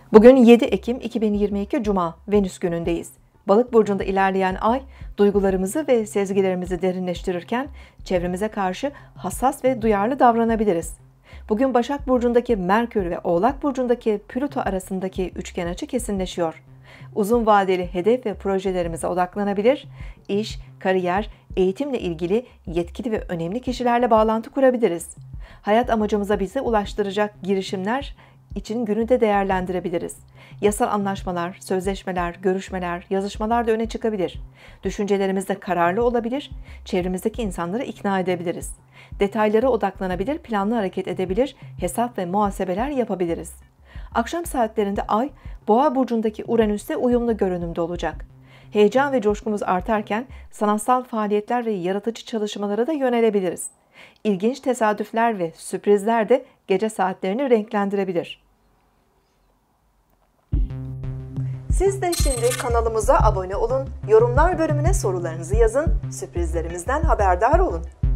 Bugün 7 Ekim 2022 Cuma, Venüs günündeyiz. Balık burcunda ilerleyen ay, duygularımızı ve sezgilerimizi derinleştirirken çevremize karşı hassas ve duyarlı davranabiliriz. Bugün Başak burcundaki Merkür ve Oğlak burcundaki Plüto arasındaki üçgen açı kesinleşiyor. Uzun vadeli hedef ve projelerimize odaklanabilir, iş, kariyer, eğitimle ilgili yetkili ve önemli kişilerle bağlantı kurabiliriz. Hayat amacımıza bizi ulaştıracak girişimler için günü de değerlendirebiliriz. Yasal anlaşmalar, sözleşmeler, görüşmeler, yazışmalar da öne çıkabilir. Düşüncelerimizde kararlı olabilir, çevremizdeki insanları ikna edebiliriz. Detaylara odaklanabilir, planlı hareket edebilir, hesap ve muhasebeler yapabiliriz. Akşam saatlerinde Ay, Boğa burcundaki Uranüs'te uyumlu görünümde olacak. Heyecan ve coşkumuz artarken sanatsal faaliyetler ve yaratıcı çalışmalara da yönelebiliriz. İlginç tesadüfler ve sürprizler de gece saatlerini renklendirebilir. Siz de şimdi kanalımıza abone olun, yorumlar bölümüne sorularınızı yazın, sürprizlerimizden haberdar olun.